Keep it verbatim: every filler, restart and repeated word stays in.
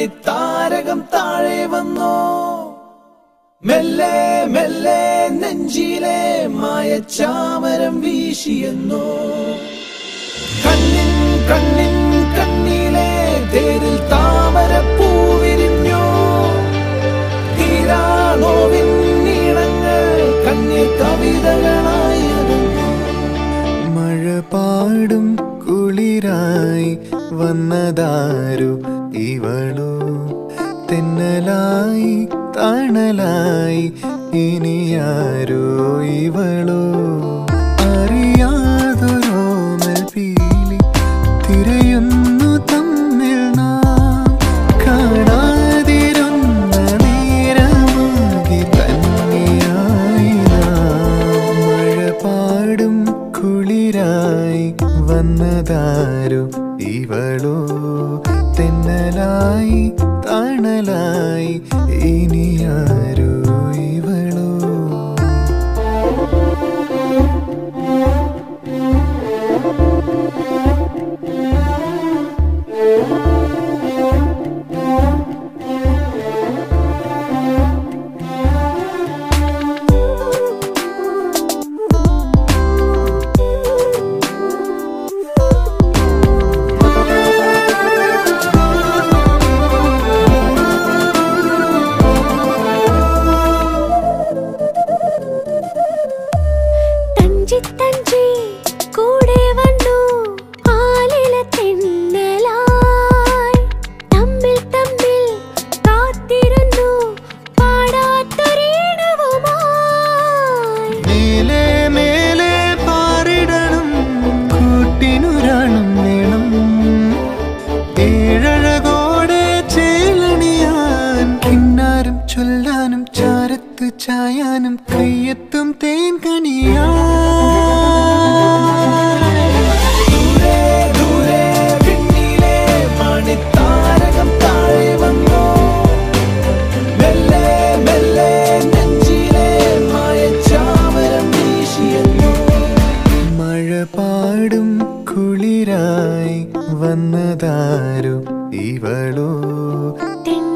മണിത്താരകം താഴെ വന്നോ മെല്ലെ മെല്ലെ നെഞ്ചിലെ മായച്ചാമരം വീശിയെന്നോ കണ്ണിൻ കണ്ണിൻ കണ്ണിലെ തേരിൽ താമര പൂവിരിഞ്ഞോ തീരാനോവിൻ നീളങ്ങൾ കണ്ണീർ കവിതകളായി മഴ പാടും കുളിരായി വന്നതാരു ഇവളോ തെന്നലായി തണലായി ഇനിയാരോ ഇവളോ അറിയാതൊരോമൽ പീലി തിരയുന്നു തമ്മിൽ നാം കാണാതിരുന്ന നേരമാകി തന്നെയായി നാം മഴ പാടും കുളിരായി വന്നതാരു ഇവളോ തെന്നലായി തണലായി ഇനിയാരോ ഇവളോ ചൊല്ലാനും ചാരത്ത് ചായാനും കയ്യെത്തും തേൻ കണിയാ മണിത്താരകം താഴെ വന്നോ മെല്ലെ മെല്ലെ നെഞ്ചിലെ മായച്ചാമരം വീശിയെന്നോ മഴ പാടും കുളിരായി വന്നതാരു ഇവളോ